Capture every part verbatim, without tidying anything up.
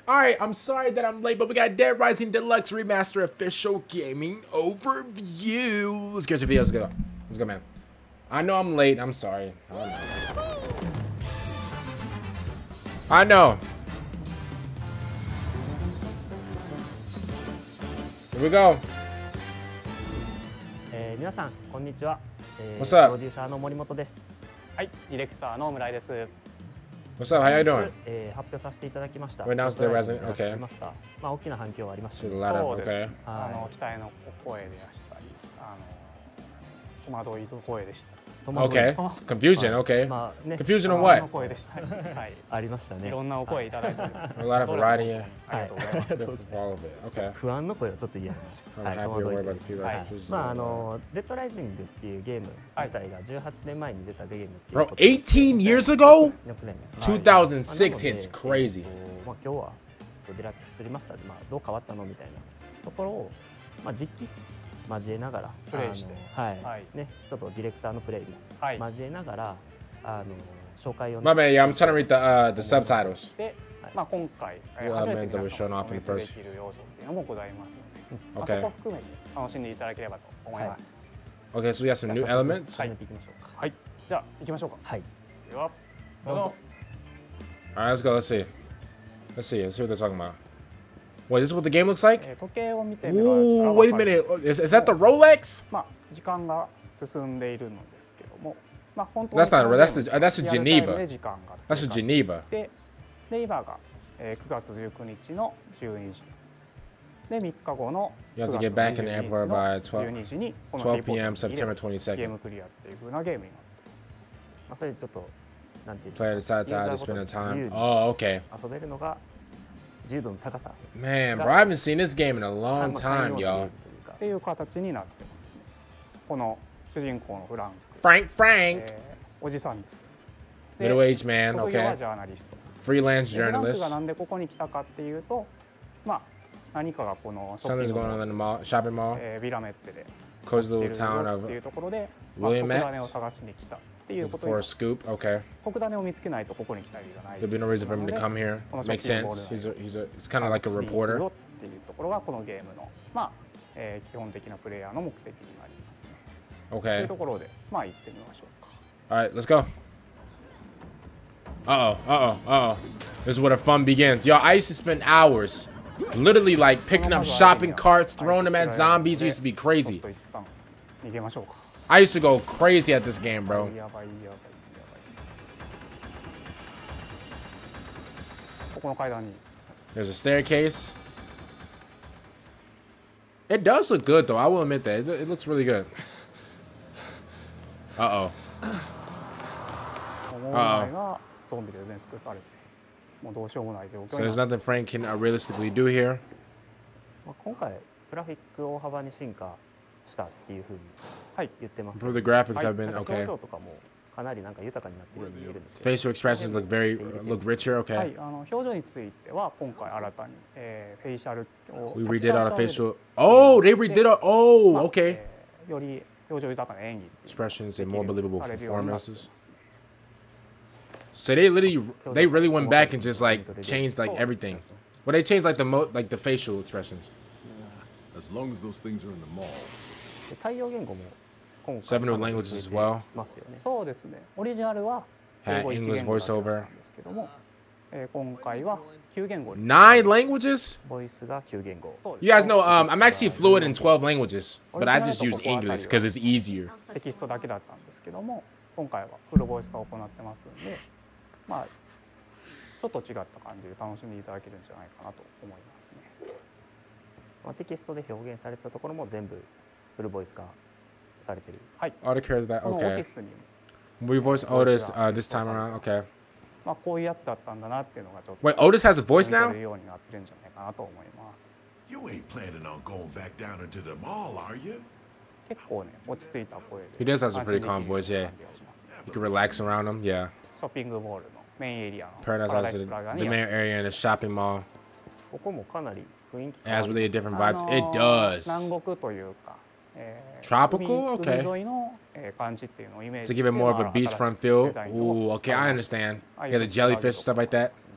Alright, I'm sorry that I'm late, but we got Dead Rising Deluxe Remaster Official Gaming Overview. Let's get your videos. Let's go. Let's go, man. I know I'm late. I'm sorry. I know. I know. Here we go. えー、皆さんこんにちは。えー、 What's up? プロデューサーの森本です。はい、ディレクターの村井です。 What's up? How you doing? えー、発表させていただきました。 Right now it's the resident. Okay. まあ大きな反響はありました。 そうです。 Okay. あの期待の声でしたり、あの戸惑いの声でした。 Okay. Confusion. Okay. Confusion on what? 声でした。はい。 ありましたね。 いろんなお声いただいて。 A lot of variety. ありがとうございます。 All of it. Okay. 不安の声はちょっと嫌なんですよ。はい。戸惑いて。まああのデッドライジングっていうゲーム自体がじゅうはちねんまえに出たゲームっていう。 Bro, eighteen years ago? two thousand six hits crazy. まあ今日はデラックスリマスターでまあどう変わったのみたいなところをまあ実機交えながらプレイして、 はいね、ちょっとディレクターのプレイも交えながらあの紹介を。 My man, yeah, I'm trying to read the uh the subtitles. で、まあ今回初めてお見せできる要素っていうのもございますので、そこを含めて楽しんでいただければと思います。 Okay, so we have some new elements. はい、行きましょうか。 はい、じゃあ行きましょうか。 はい。 では、どうぞ。 Alright, let's go. Let's see. Let's see. Let's see what they're talking about. Wait, this is what the game looks like? Ooh, wait a minute. Is, is that the Rolex? まあ時間が進んでいるのですけども、まあ本当に That's not that's the that's the Geneva. 時間が That's the Geneva. で、で今がくがつじゅうくにちのじゅうにじ。でみっかごの You have to get back in the airport by twelve p m September twenty-second. ゲームクリアっていう風なゲームになってます。 まあそれちょっとなんていう。 Play the side side to spend the time. Oh, okay. 遊べるのが自由度の高さ。 Man, bro, I haven't seen this game in a long time, y'all. っていう形になってますね。この主人公のフランク。 Frank, Frank. おじさんです。 Middle-aged man, okay. ジャーナリスト。 Freelance フランク journalist. がなんでここに来たかっていうと、まあ何かがこの Something's going on in the mall, shopping mall. ビラメッテで Cozy little town of っていうところで William 特ダネを探しに来たっていうことで。 For a scoop, okay. 特ダネを見つけないとここに来た理由がない。 There'd be no reason for him to come here. Makes sense. He's a, he's a, it's kind of like a reporter. っていうところがこのゲームのまあ、えー、基本的なプレイヤーの目的になりますね。 Okay. というところでまあ行ってみましょうか。 All right, let's go. Uh oh, uh oh, uh oh. This is where the fun begins. Yo, I used to spend hours literally like picking up shopping carts, throwing them at zombies. It used to be crazy. I used to go crazy at this game, bro. There's a staircase. It does look good, though. I will admit that. It, it looks really good. Uh-oh. Uh-oh. So there's nothing Frank can uh, realistically do here. 今回グラフィックを大幅に進化したっていう風に言ってます。 For the graphics have been okay. 表情とかもかなりなんか豊かになってるように見えるんですよ。 Facial expressions look very look richer. Okay. はい、あの表情については今回新たに、えー、フェイシャルを We redid our facial. Oh, they redid our. Oh, okay. より表情豊かな演技 expressions and more believable performances. So they literally, they really went back and just like changed like everything. Well, they changed like the mo like the facial expressions. As long as those things are in the mall. 対応言語も Seven new languages as well. そうですね。オリジナルは Had English voiceover. ですけども、今回はきゅう言語。 Nine languages? ボイスがきゅう言語。 You guys know, um, I'm actually fluent in twelve languages, but I just use English because it's easier. テキストだけだったんですけども、今回はフルボイス化を行ってますんで、まあちょっと違った感じで楽しんでいただけるんじゃないかなと思いますね。 テキストで表現されてたところも全部フルボイス化されてる。 はい。 All the characters that okay. We voice Otis uh, this time around. Okay. まあこういうやつだったんだなっていうのがちょっと。 Wait, Otis has a voice now? ようになってるんじゃないかなと思います。 You ain't planning on going back down into the mall, are you? 結構ね落ち着いた声で。 He does have a pretty calm voice, yeah. You can relax around him, yeah. ショッピングモールのメインエリアの Paradise House, the main area in the shopping mall. ここもかなり雰囲気 It has really different vibes. It does. 南国というか。 Tropical? Okay. To give it more of a beachfront feel. Ooh, okay, I understand. You got the jellyfish, stuff like that.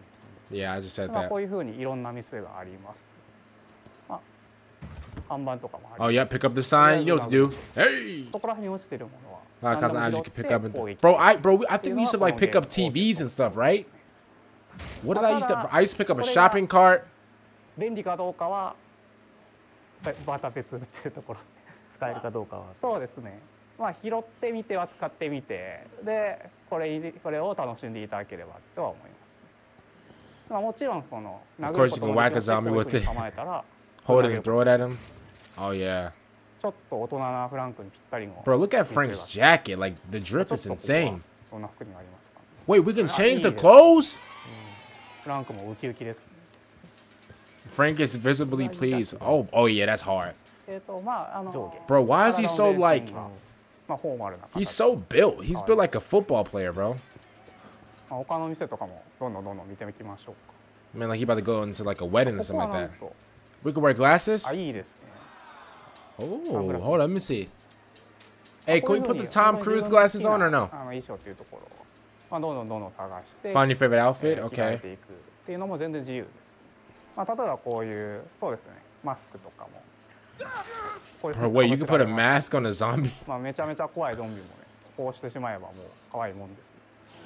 Yeah, I just said まあ that. こういうふうにいろんな店があります。まあ、看板とかもあります。 Oh yeah, pick up the sign. You know what to do. Hey. そこら辺に落ちてるものは Uh, 何 cause でも I 拾 just っ could て pick up. 攻撃 Bro, I bro, I think we used to like pick up T Vs and stuff, right? What did I used to? I used to pick up a shopping cart. 便利かどうかはまた別っていうところ。 使えるかどうかは。 そうですね。まあ拾ってみては使ってみて、でこれこれを楽しんでいただければとは思いますね。まあもちろんこの殴ることもできるし、こういうふうに構えたら Hold it and throw it at him. Oh yeah. ちょっと大人なフランクにぴったりの。 Bro, look at Frank's jacket. Like the drip is insane. そんな服にありますか。 Wait, we can change the clothes? フランクもウキウキです。 Frank is visibly pleased. Oh, oh yeah, that's hard. えっとまああの。 Bro, why is he so like? まあフォーマルな。 He's so built. He's built like a football player, bro. まあ他の店とかもどんどんどんどん見ていきましょうか。 Man, like he about to go into like a wedding or ここ something は like なん that. と We can wear glasses. あいいですね。 Oh, hold on, let me see. Hey, can we put the Tom Cruise glasses on or no? あの衣装っていうところをまあどんどんどんどん探して。 Find your favorite outfit. 着替え Okay. ていくっていうのも全然自由です。まあ例えばこういうそうですねマスクとかも。 Bro, wait, you can put a mask on a zombie. まあめちゃめちゃ怖いゾンビもねこうしてしまえばもう可愛いもんです。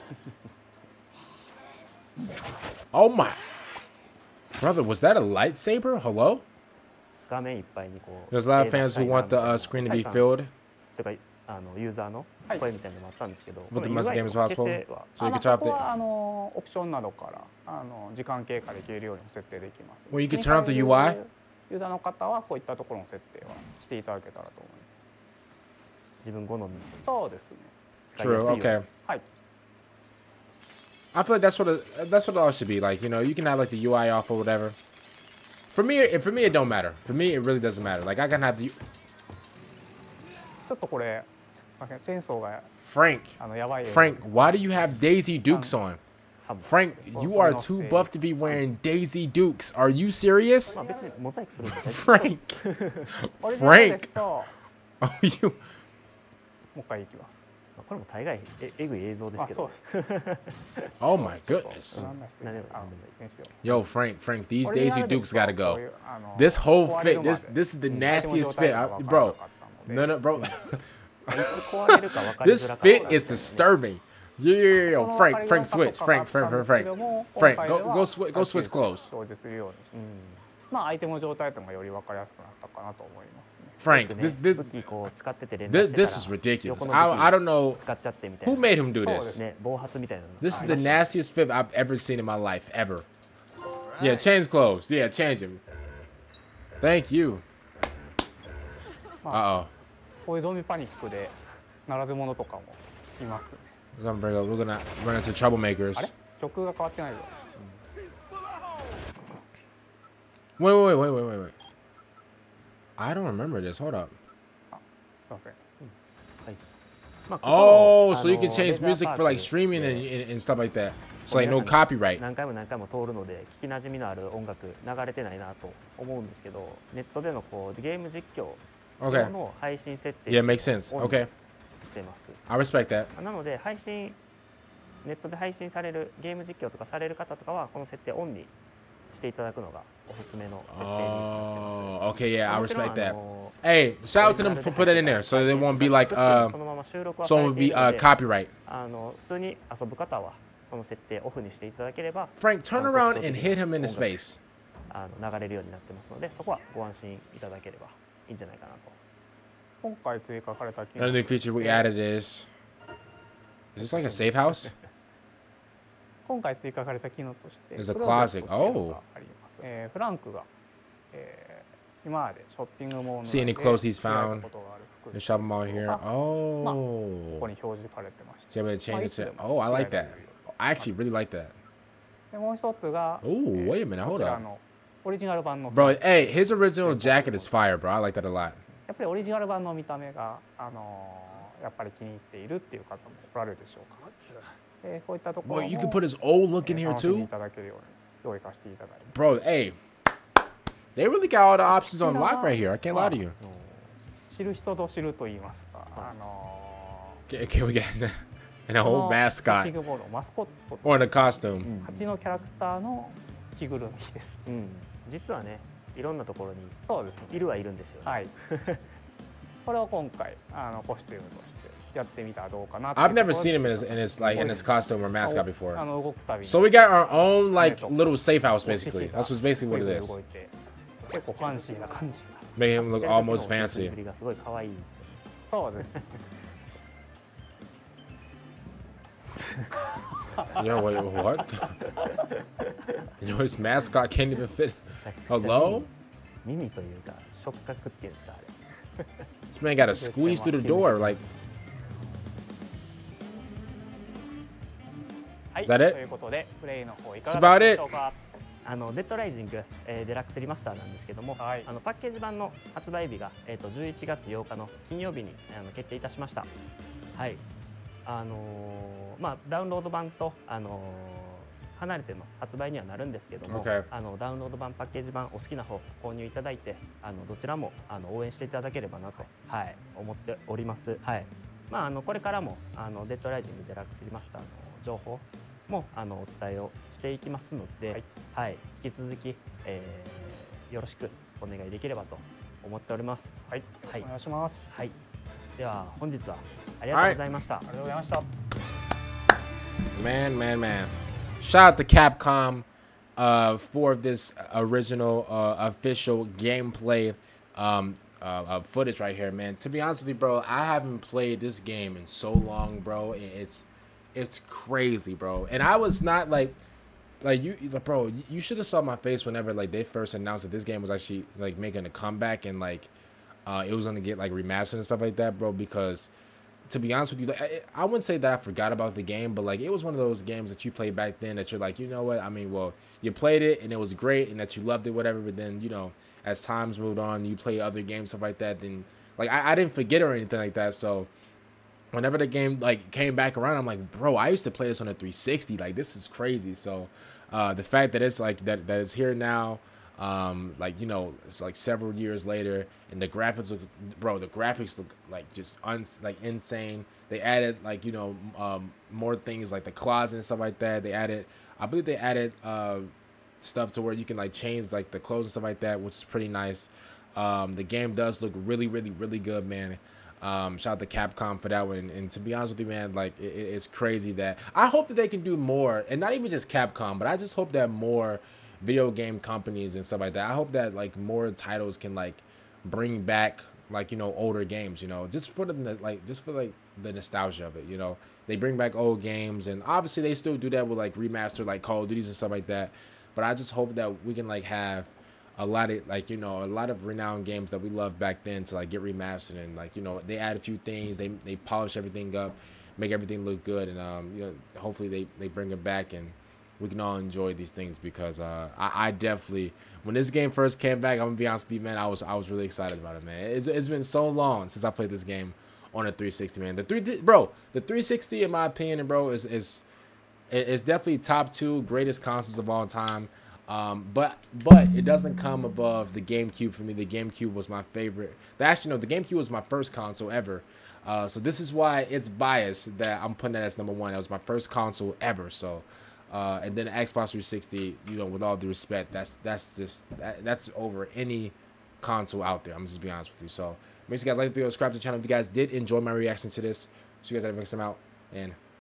Oh my. Brother, was that a lightsaber? Hello? 画面いっぱいにこう。 There's a lot of fans who want the uh, screen to be filled. とかあのユーザーの声みたいなのもあったんですけど。 With the most games possible. So you can そ chop こ it. はあのオプションなどからあの時間経過できるようにも設定できます。 Well, you can turn off the U I. ユーザーの方はこういったところの設定はしていただけたらと思います。 自分好み。 そうですね。 True. Okay. はい。 I feel like that's what it, that's what it all should be. Like, you know, you can have like the U I off or whatever. For me, it, for me, it don't matter. For me, it really doesn't matter. Like, I can have the. ちょっとこれ、チェーンソーが Frank, あのやばい。 Frank, why do you have Daisy Dukes on? Frank, you are too buff to be wearing Daisy Dukes. Are you serious? まあ別にモザイクするんで大丈夫。 Frank, オリジナルです Frank, と oh you. もう一回いきます。 まあこれも大概ええぐい映像ですあ、 けどそうで。す。 Oh my goodness. なんだ何でもあ何でもいい。 練習を Yo, Frank, Frank, these オリジ Daisy ナルで Dukes すと gotta こう go. いうあの This whole 壊れ fit, るまで this this is the 相手の nastiest 状態 fit. が I, 分からな bro, かったので no, no, bro. いつ壊れるか分かり This づらかった fit is disturbing. Yo, yo, yo, yo, Frank, Frank, switch, Frank, Frank, Frank, Frank, Frank, go, go, swi- go, switch clothes. 表示するようにしてまあ相手の状態というのがより分かりやすくなったかなと思いますね。 Frank, よくね this, this, 武器こう使ってて連打 this, してた this ら is ridiculous. 横の I, 武器 I don't know 使っちゃってみたい who な made him do そうです this. ね暴発みたいなの This is あ the りました nastiest fit I've ever seen in my life, ever. Yeah, change clothes. Yeah, change him. Thank you. Uh oh. こういうゾンビパニックでならず者とかもいますね。 We're gonna bring up, we're gonna run into troublemakers. あれ？曲が変わってないぞ。 Wait, wait, wait, wait, wait, wait. I don't remember this. Hold up. すいません。 はいまあここ Oh, の so you can あの change レジャー music パー for like ク streaming で and, and, and stuff like that. So like no 皆さん copyright. 何回も何回も通るので聞きなじみのある音楽流れてないなと思うんですけどネットでのこうゲーム実況 Okay. の配信設定 Yeah, makes sense. オンに Okay. してます I respect that. なので配信ネットで配信されるゲーム実況とかされる方とかはこの設定オンにしていただくのがおすすめの設定になってます Oh, okay. Yeah, I もちろん respect あ that. の Hey, shout out to them for putting that in there, so it won't be like uh, そのまま収録は so さ it れ would てい be るの uh で copyright. あの普通に遊ぶ方はその設定オフにしていただければ Frank, turn around and hit him in his face. あの流れるようになってますのでそこはご安心いただければいいんじゃないかなと。 今回追加された機 Another new feature we added is. Is this like a safe house? 今回追加された機能として There's a クローゼット closet. っていうの Oh. があります。えーフランクが、えー今までショッピングモールの See any で clothes he's 着替え found? たことがある服 The shopping mall here. あ Oh. ここに表示されてまして So able to change it まあいつ to. でも Oh, I like 着替え that. られるように I actually really like that. でもう一つが Oh, wait a minute. こ Hold ちら up. のオリジナル版の Bro, hey, his original jacket is fire, bro. I like that a lot. やっぱりオリジナル版の見た目が、あのーやっぱり気に入っているっていう方もおられるでしょうか。えーこういったところ Boy, も you can put his old look in えー here 楽しんでい too. ただけるように用意させていただいて Bro, hey. They really got all the options on lock right here. I can't lie to you. 知る人ぞ知ると言いますか、あの Okay, okay, we got ー And a whole このキ mascot ックボールのマスコット or in a costume. 蜂のキャラクターの着ぐるみです。 うん、実はね、いろんなところにそうですね。 いるはいるんですよね。 はい。これを今回あのコスチュームとしてやってみたらどうかな。 I've never seen him in his in his like in his costume or mascot before. あの動くたびに。 So we got our own like little safe house basically. That's what's basically what it is. 動いて結構ファンシーな感じが。 Make him look almost fancy. 振りがすごい可愛いんですよね。 そうです。 Yo, wait, what? Yo, his mascot can't even fit. Hello? 耳というか触覚っていうんですかあれ。 This man got to squeeze through the door like. はい。 Is that it? ということでプレイの方いか That's が about で it. しょうか。 あのデッドライジング、えー、デラックスリマスターなんですけども、 はい、 あのパッケージ版の発売日が、えー、とじゅういちがつようかの金曜日にあの決定いたしました。はい。あのー、まあダウンロード版とあのー、離れての発売にはなるんですけども、 Okay. あのダウンロード版パッケージ版お好きな方購入いただいて、あのどちらもあの応援していただければなと、はい、思っております。はい。まああのこれからもあのデッドライジングデラックスリマスターの情報もあのお伝えをしていきますので、はい、はい、引き続き、えー、よろしくお願いできればと思っております。 はい、よろしくお願いします。 はい、では本日はありがとうございました。 ありがとうございました。 Man, man, man. Shout out to Capcom uh, for this original uh, official gameplay um, uh, uh, footage right here, man. To be honest with you, bro, I haven't played this game in so long, bro. It's it's crazy, bro. And I was not like, like you, bro. You should have saw my face whenever like they first announced that this game was actually like making a comeback and like uh, it was gonna get like remastered and stuff like that, bro. Because to be honest with you, like, I wouldn't say that I forgot about the game, but like it was one of those games that you played back then that you're like, you know what? I mean, well, you played it and it was great and that you loved it, whatever. But then, you know, as times moved on, you play other games, stuff like that. Then, like, I, I didn't forget or anything like that. So, whenever the game like came back around, I'm like, bro, I used to play this on a three sixty. Like, this is crazy. So, uh, the fact that it's like that that it's here now. Um, like, you know, it's like several years later, and the graphics look, bro, the graphics look like just un like insane. They added like, you know, um, more things like the closet and stuff like that. They added, I believe they added uh, stuff to where you can like change like the clothes and stuff like that, which is pretty nice. Um, the game does look really, really, really good, man. Um, shout out to Capcom for that one. And, and to be honest with you, man, like it, it's crazy that I hope that they can do more, and not even just Capcom, but I just hope that more video game companies and stuff like that. I hope that like more titles can like bring back like, you know, older games, you know, just for the like just for like the nostalgia of it, you know. They bring back old games, and obviously they still do that with like remaster like Call of Duties and stuff like that. But I just hope that we can like have a lot of like, you know, a lot of renowned games that we loved back then to like get remastered, and like, you know, they add a few things, they they polish everything up, make everything look good, and um you know, hopefully they they bring it back and we can all enjoy these things, because uh, I, I definitely, when this game first came back, I'm gonna be honest with you, man, I was I was really excited about it, man. It's, it's been so long since I played this game on a three sixty, man. The three, bro, the three sixty, in my opinion, bro, is is is definitely top two greatest consoles of all time. Um, but but it doesn't come above the GameCube for me. The GameCube was my favorite. Actually, no, the GameCube was my first console ever. Uh, so this is why it's biased that I'm putting that as number one. That was my first console ever. So. Uh, and then the Xbox three sixty, you know, with all due respect, that's that's just that, that's over any console out there. I'm just being honest with you. So make sure you guys like the video, subscribe to the channel if you guys did enjoy my reaction to this. So you guys have to mix them out, and